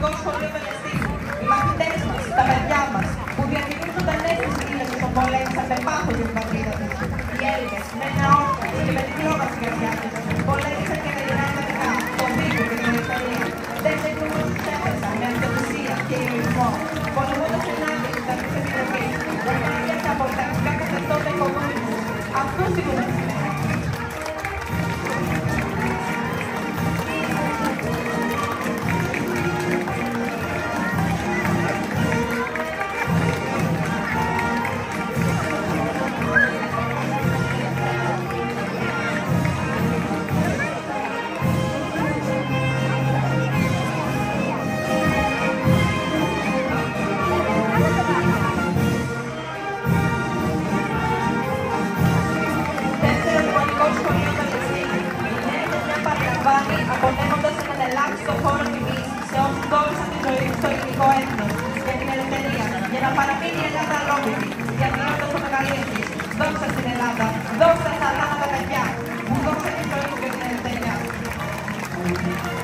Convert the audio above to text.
Δημοτικό Σχολείο Βελεστίνου, οι μαθητές μας, τα παιδιά μας, που διατηρούν ζωντανές τις ύλες των πολέμησαν με πάθος για την πατρίδα τους. Οι Έλληνες, με νεόρκους και με την φλόγα στην καρδιά τους, πολέμησαν και με δυνατικά, τον δίκο και την ελευθερία. Δεν ζητούν τους έφεσαν με αυτοθυσία και ηρωισμό, πολεμώντας ενάντια της Ταξής Επιτροπής, ενάντια στα πολιταρχικά καθεστώτα οικονομικού. Αυτούς θυμούνται σήμερα. Απονέμοντας έναν ελάχιστο χώρο τιμής σε όσους δόρισαν τη ζωή τους στο ελληνικό έθνος για την ελευθερία, για να παραμείνει η Ελλάδα αλόβητη, διατηρώντας το μεγαλείο της. Δόξα στην Ελλάδα, δόξα στα θάματα παιδιά, που δόξα τη ζωή του για την ελευθερία.